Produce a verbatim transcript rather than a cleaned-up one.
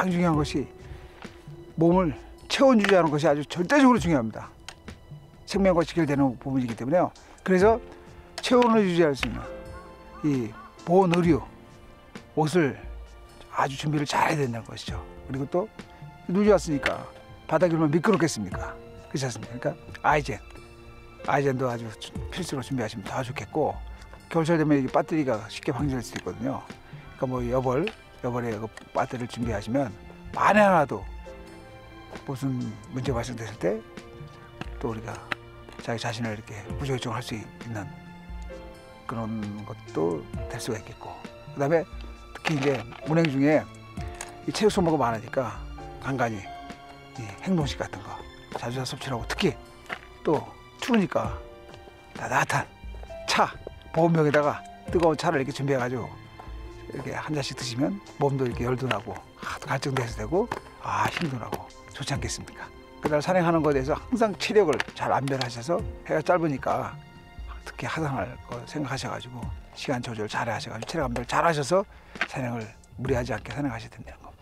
가장 중요한 것이 몸을 체온 유지하는 것이 아주 절대적으로 중요합니다. 생명과 직결되는 부분이기 때문에요. 그래서 체온을 유지할 수 있는 이 보온 의류, 옷을 아주 준비를 잘 해야 된다는 것이죠. 그리고 또 눈이 왔으니까 바닥이 얼마나 미끄럽겠습니까? 그렇지 않습니까? 그러니까 아이젠, 아이젠도 아주 필수로 준비하시면 더 좋겠고, 겨울철 되면 이게 배터리가 쉽게 방전될 수도 있거든요. 그러니까 뭐 여벌, 여벌에 그 배터리를 준비하시면 만에 하나도 무슨 문제 발생됐을 때 또 우리가 자기 자신을 이렇게 구조조정할 수 있는 그런 것도 될 수가 있겠고, 그다음에 특히 이제 운행 중에 이 체육 소모가 많으니까 간간히 이 행동식 같은 거 자주 섭취하고, 특히 또 추우니까 따뜻한 차, 보온병에다가 뜨거운 차를 이렇게 준비해가지고 이렇게 한 잔씩 드시면 몸도 이렇게 열도 나고 갈증도 해소되고 아 힘도 나고 좋지 않겠습니까? 그날 산행하는 것에 대해서 항상 체력을 잘 안배하셔서, 해가 짧으니까 특히 하산할 거 생각하셔가지고 시간 조절 잘 하셔가지고 체력 안배를 잘 하셔서 산행을 무리하지 않게 산행하셔야 된다는 겁니다.